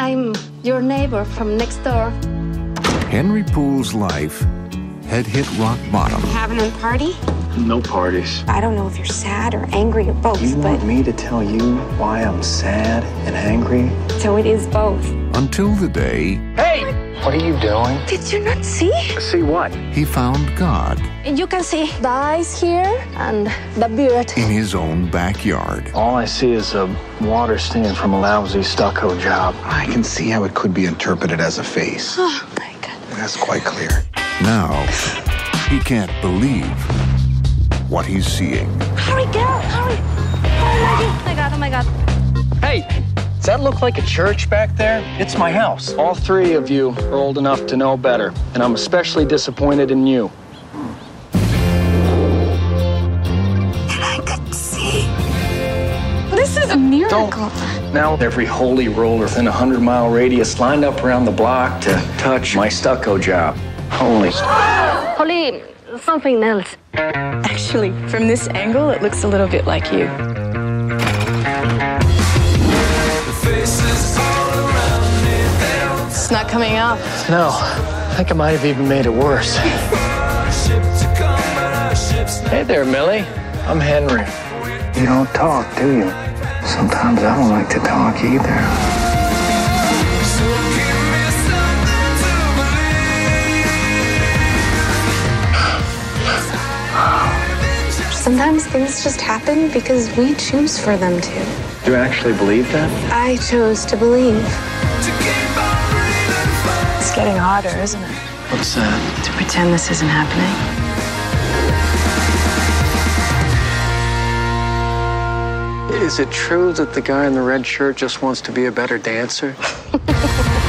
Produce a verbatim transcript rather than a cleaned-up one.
I'm your neighbor from next door. Henry Poole's life had hit rock bottom. Having a party? No parties. I don't know if you're sad or angry or both, You but... want me to tell you why I'm sad and angry? So it is both. Until the day... Hey! What are you doing? Did you not see? See what? he found God You can see the eyes here and the beard. in his own backyard. All I see is a water stain from a lousy stucco job. I can see how it could be interpreted as a face. Oh my God. That's quite clear. Now, he can't believe what he's seeing. Hurry, girl, hurry. Oh my God, oh my God. Hey! Does that look like a church back there? It's my house. All three of you are old enough to know better, and I'm especially disappointed in you. And I could see. This is a miracle. Don't. Now every holy roller within a hundred mile radius lined up around the block to touch my stucco job. Holy. Holly, something else. Actually, from this angle, it looks a little bit like you. It's not coming up. No, I think I might have even made it worse. Hey there, Millie. I'm Henry. You don't talk, do you? Sometimes I don't like to talk either. Sometimes things just happen because we choose for them to. Do you actually believe that? I chose to believe. It's getting harder, isn't it? What's that? To pretend this isn't happening. Is it true that the guy in the red shirt just wants to be a better dancer?